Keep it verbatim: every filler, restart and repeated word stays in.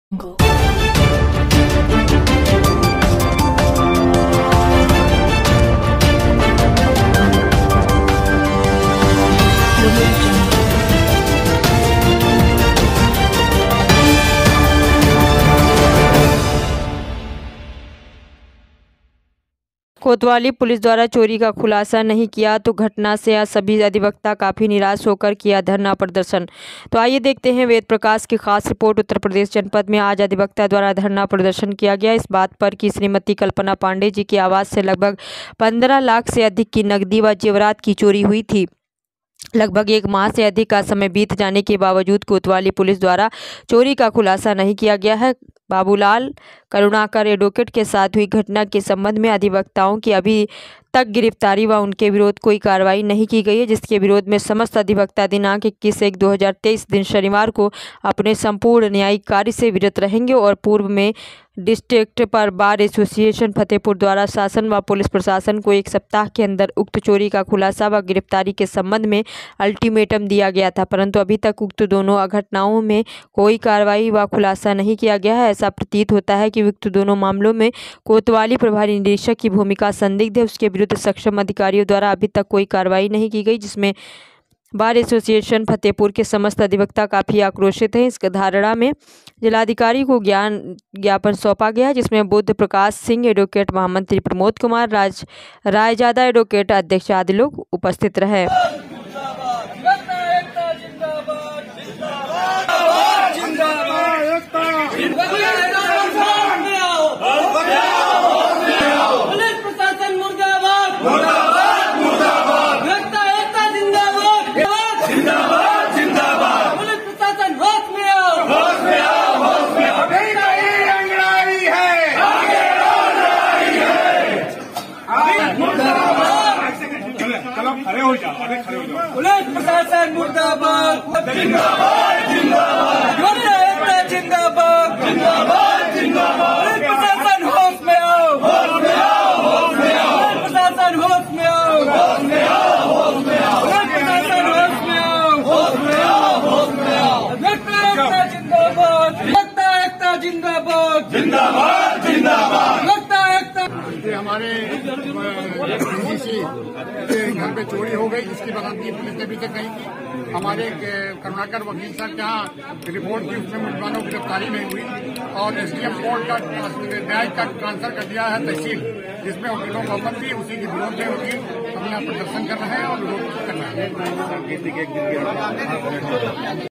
Go. कोतवाली police द्वारा चोरी का खुलासा नहीं किया तो घटना से आज सभी अधिवक्ता काफ़ी निराश होकर किया धरना प्रदर्शन। तो आइए देखते हैं वेद प्रकाश की खास रिपोर्ट। उत्तर प्रदेश जनपद में आज अधिवक्ता द्वारा धरना प्रदर्शन किया गया इस बात पर कि श्रीमती कल्पना पांडे जी की आवाज़ से लगभग पंद्रह लाख से अधिक की नकदी व जेवरात की चोरी हुई थी। लगभग एक माह से अधिक का समय बीत जाने के बावजूद कोतवाली पुलिस द्वारा चोरी का खुलासा नहीं किया गया है। बाबूलाल करुणाकर एडवोकेट के साथ हुई घटना के संबंध में अधिवक्ताओं की अभी तक गिरफ्तारी व उनके विरोध कोई कार्रवाई नहीं की गई है, जिसके विरोध में समस्त अधिवक्ता दिनांक इक्कीस एक दो हज़ार तेईस दिन शनिवार को अपने संपूर्ण न्यायिक कार्य से विरत रहेंगे। और पूर्व में डिस्ट्रिक्ट पर बार एसोसिएशन फतेहपुर द्वारा शासन व पुलिस प्रशासन को एक सप्ताह के अंदर उक्त चोरी का खुलासा व गिरफ्तारी के संबंध में अल्टीमेटम दिया गया था, परंतु अभी तक उक्त दोनों घटनाओं में कोई कार्रवाई व खुलासा नहीं किया गया है। ऐसा प्रतीत होता है कि उक्त दोनों मामलों में कोतवाली प्रभारी निदेशक की भूमिका संदिग्ध है, उसके विरुद्ध सक्षम अधिकारियों द्वारा अभी तक कोई कार्रवाई नहीं की गई, जिसमें बार एसोसिएशन फतेहपुर के समस्त अधिवक्ता काफ़ी आक्रोशित हैं। इस धारणा में जिलाधिकारी को ज्ञान ज्ञापन सौंपा गया, जिसमें बुद्ध प्रकाश सिंह एडवोकेट, महामंत्री प्रमोद कुमार राज रायजादा एडवोकेट अध्यक्ष आदि लोग उपस्थित रहे। खड़े हो जाओ, अरे खड़े हो जाओ। पुलिस प्रशासन मुर्दाबाद, जिंदाबाद जिंदाबाद, जिंदाबाद जिंदाबाद जिंदाबाद। पुलिस प्रशासन होश में आओ, होश में आओ, होश में आओ। पुलिस प्रशासन होश में आओ, होश में आओ, होश में आओ। पुलिस प्रशासन होश में आओ, होश में आओ, होश में आओ। एकता एकता जिंदाबाद, एकता एकता जिंदाबाद, जिंदाबाद जिंदाबाद। एकता एकता। हमारे घर पे चोरी हो गई, जिसकी बरामदगी पुलिस ने अभी तक नहीं की। हमारे करुणाकर वकील साहब के यहाँ रिपोर्ट की, उसमें मुलजमानों की गिरफ्तारी नहीं हुई और एसडीएम कोर्ट का न्याय का ट्रांसफर कर दिया है तहसील, जिसमें वकीलों को आपत्ति, उसी के विरोध में वकील हम यहाँ प्रदर्शन कर रहे हैं और विरोध कर रहे हैं।